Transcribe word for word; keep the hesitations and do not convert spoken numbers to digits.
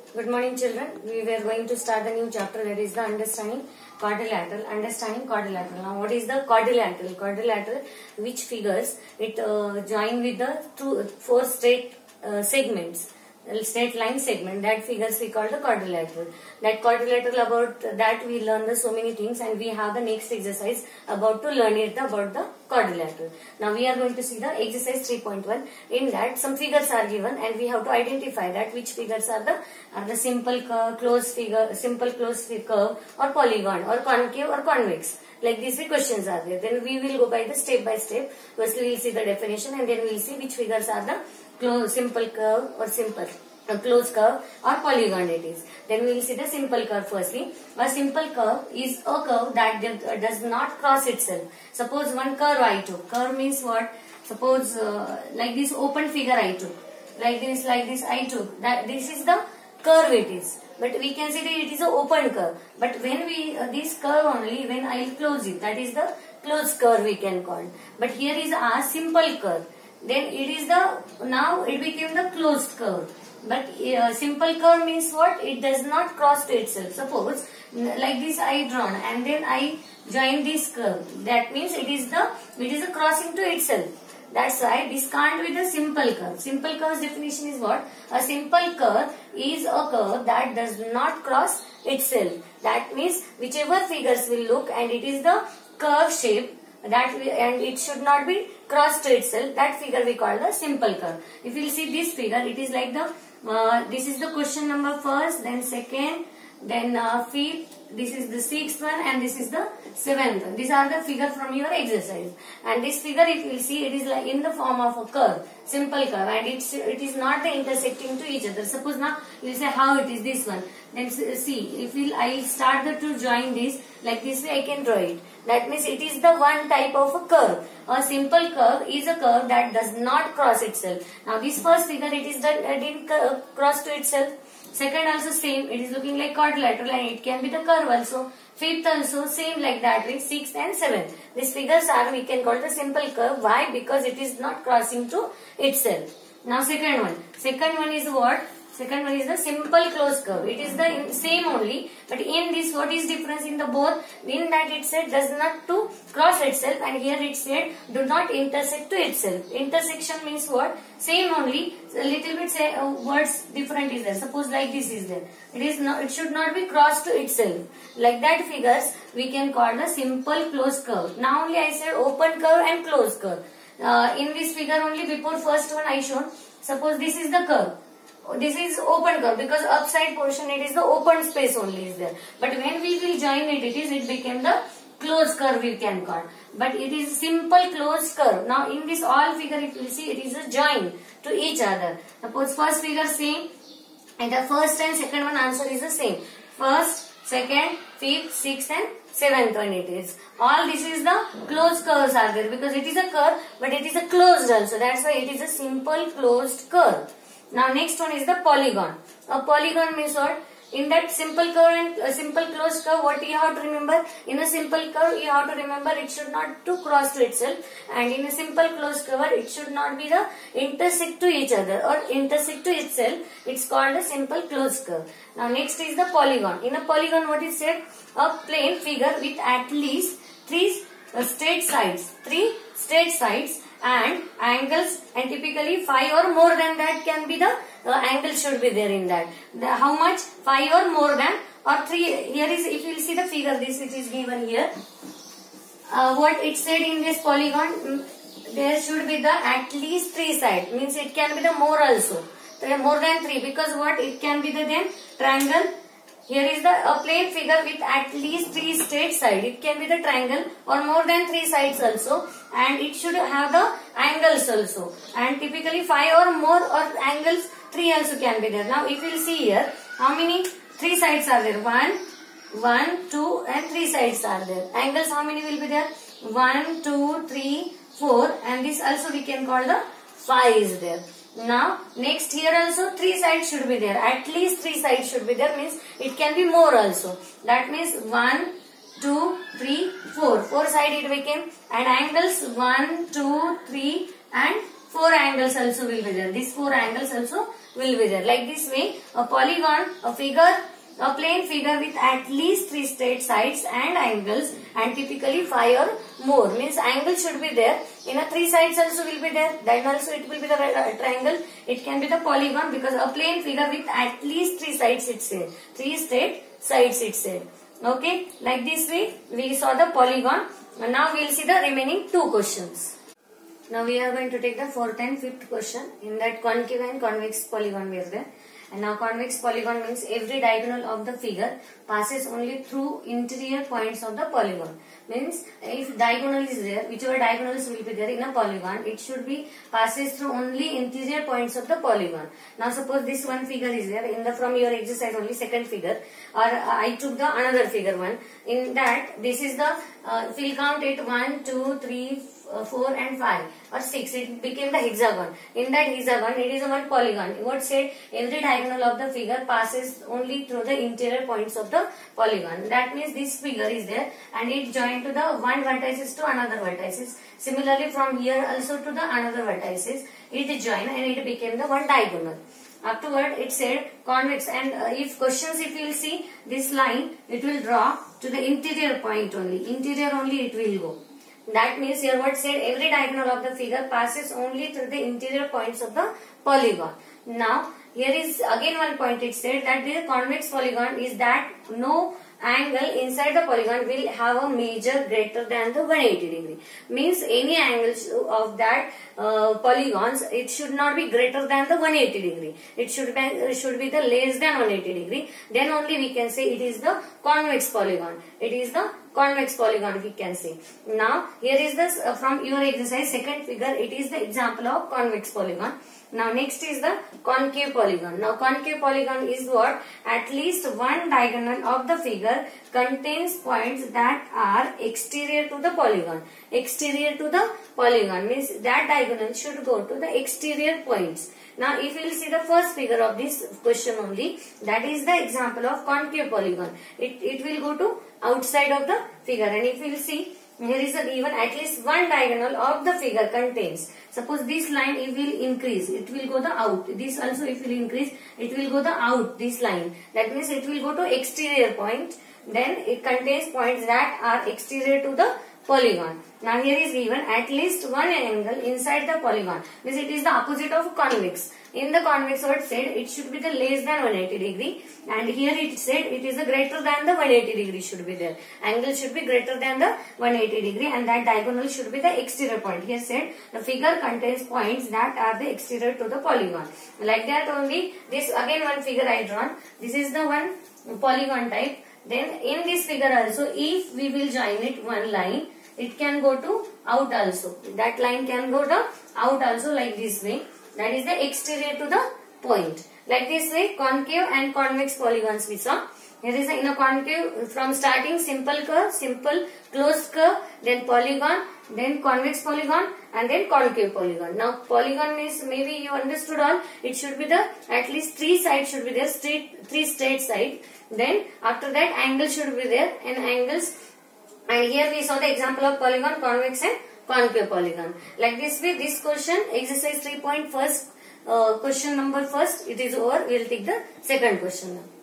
Good morning, children. We were going to start a new chapter, that is the understanding quadrilateral. Understanding quadrilateral. Now, what is the quadrilateral? Quadrilateral, which figures it uh, join with the two four straight uh, segments, straight line segment. That figures we call the quadrilateral. That quadrilateral, about that we learn the so many things, and we have the next exercise about to learn it about the quadrilateral. Now we are going to see the exercise three point one. In that some figures are given, and we have to identify that which figures are the are the simple curve, closed figure, simple closed curve, or polygon, or concave or convex. Like these three questions are there. Then we will go by the step by step. Firstly we will see the definition, and then we will see which figures are the close, simple curve or simple a closed curve or polygon it is. Then we will see the simple curve firstly. A simple curve is a curve that does not cross itself. Suppose one curve I took. Curve means what? Suppose uh, like this open figure I took. Like this, like this I took. That this is the curve it is. But we can say that it is a open curve. But when we, uh, this curve only, when I will close it, that is the closed curve we can call. But here is a simple curve. Then it is the, now it became the closed curve. But uh, simple curve means what? It does not cross to itself. Suppose like this I drawn, and then I join this curve. That means it is the it is a crossing to itself. That's why this can't be the simple curve. Simple curve's definition is what? A simple curve is a curve that does not cross itself. That means whichever figures will look, and it is the curve shape that we, and it should not be crossed to itself. That figure we call the simple curve. If you will see this figure, it is like the Uh, this is the question number first, then second, then uh, fifth, this is the sixth one, and this is the seventh one. These are the figure from your exercise. And this figure, if you will see, it is like in the form of a curve, simple curve, and it's it is not the intersecting to each other. Suppose now you will say how it is this one. Then see, if we'll, I will start the to join this like this way, I can draw it. That means it is the one type of a curve. A simple curve is a curve that does not cross itself. Now this first figure, it is that it didn't cross to itself. Second also same, it is looking like quadrilateral, and it can be the curve also. Fifth also same like that with sixth and seventh. These figures are, we can call the simple curve. Why? Because it is not crossing to itself. Now second one. Second one is what? Second one is the simple closed curve. It is the same only, but in this what is difference in the both? In that it said does not to cross itself, and here it said do not intersect to itself. Intersection means what? Same only, a little bit say uh, words different is there. Suppose like this is there. It is not. It should not be crossed to itself. Like that figures we can call the simple closed curve. Now only I said open curve and closed curve. Uh, in this figure only, before first one I shown. Suppose this is the curve. This is open curve, because upside portion it is the open space only is there. But when we will join it, it is it became the closed curve we can call. But it is simple closed curve. Now in this all figure, if you see, it is a join to each other. Suppose first figure same, and the first and second one answer is the same. First, second, fifth, sixth and seventh one it is. All this is the closed curves are there, because it is a curve, but it is a closed also. That's why it is a simple closed curve. Now next one is the polygon. A polygon means what? In that simple curve and uh, simple closed curve, what you have to remember? In a simple curve, you have to remember it should not to cross to itself, and in a simple closed curve, it should not be the intersect to each other or intersect to itself. It's called a simple closed curve. Now next is the polygon. In a polygon, what is said? A plane figure with at least three uh, straight sides, three straight sides, and angles, and typically five or more than that can be the uh, angle should be there in that. The, how much? Five or more than, or three. Here is, if you will see the figure, this it is given here. Uh, what it said in this polygon, there should be the at least three sides. Means it can be the more also, more than three, because what it can be the then triangle. Here is the a plane figure with at least three straight sides. It can be the triangle or more than three sides also, and it should have the angles also. And typically five or more or angles, three also can be there. Now if you will see here, how many three sides are there? One, one, two, and three sides are there. Angles how many will be there? One, two, three, four, and this also we can call the five is there. Now next here also three sides should be there. At least three sides should be there, means it can be more also. That means one, two, three, four. Four side it became, and angles one, two, three, and four angles also will be there. These four angles also will be there. Like this way, a polygon, a figure, a plane figure with at least three straight sides and angles, and typically five or more. Means angle should be there. In a three sides also will be there. Then also it will be the triangle. It can be the polygon, because a plane figure with at least three sides it said. Three straight sides it said. Okay. Like this way we saw the polygon. And now we will see the remaining two questions. Now we are going to take the fourth and fifth question. In that, concave and convex polygon were there. And now convex polygon means every diagonal of the figure passes only through interior points of the polygon. Means if diagonal is there, whichever diagonals will be there in a polygon, it should be passes through only interior points of the polygon. Now suppose this one figure is there in the from your exercise only second figure, or uh, I took the another figure one. In that, this is the uh, we'll count it one, two, three, uh, four and five or six. It became the hexagon. In that hexagon, it is a one polygon. What said? Every diagonal of the figure passes only through the interior points of the polygon. That means this figure is there and it joined to the one vertices to another vertices. Similarly, from here also to the another vertices, it joined and it became the one diagonal. Afterward, it said convex, and uh, if questions, if you will see this line, it will draw to the interior point only. Interior only it will go. That means here what said, every diagonal of the figure passes only through the interior points of the polygon. Now, here is again one point. It said that the convex polygon is that no angle inside the polygon will have a measure greater than the one hundred eighty degree. Means any angles of that uh, polygons, it should not be greater than the one hundred eighty degree. It should be uh, should be the less than one hundred eighty degree. Then only we can say it is the convex polygon. It is the convex polygon we can say. Now here is this uh, from your exercise second figure. It is the example of convex polygon. Now next is the concave polygon. Now concave polygon is what? At least one diagonal of the figure contains points that are exterior to the polygon. Exterior to the polygon means that diagonal should go to the exterior points. Now if you will see the first figure of this question only, that is the example of concave polygon. It, it will go to outside of the figure, and if you will see, here is a given at least one diagonal of the figure contains. Suppose this line it will increase, it will go the out. This also if will increase, it will go the out, this line. That means it will go to exterior point. Then it contains points that are exterior to the polygon. Now here is given at least one angle inside the polygon. Means it is the opposite of convex. In the convex what said, it should be the less than one hundred eighty degree, and here it said it is a greater than the one hundred eighty degree should be there. Angle should be greater than the one hundred eighty degree, and that diagonal should be the exterior point. Here said the figure contains points that are the exterior to the polygon. Like that only, this again one figure I drawn. This is the one polygon type. Then in this figure also, if we will join it one line, it can go to out also. That line can go to out also, like this way. That is the exterior to the point. Like this way, concave and convex polygons we saw. Here is a, in a concave, from starting simple curve, simple closed curve, then polygon, then convex polygon, and then concave polygon. Now polygon means, maybe you understood all, it should be the at least three sides should be there, straight, three straight sides. Then after that angle should be there, and angles. And here we saw the example of polygon, convex and concave polygon. Like this way, this question, exercise three point first, uh, question number first, it is over. We will take the second question now.